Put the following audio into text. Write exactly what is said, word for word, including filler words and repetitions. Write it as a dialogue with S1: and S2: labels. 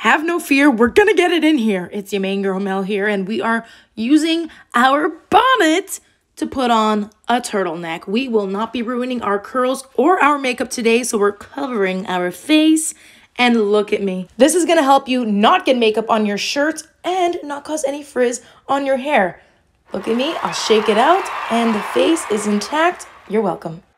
S1: have no fear, we're gonna get it in here. It's your main girl Mel here, and we are using our bonnet to put on a turtleneck. We will not be ruining our curls or our makeup today, so we're covering our face. And look at me. This is gonna help you not get makeup on your shirt and not cause any frizz on your hair. Look at me, I'll shake it out, and the face is intact. You're welcome.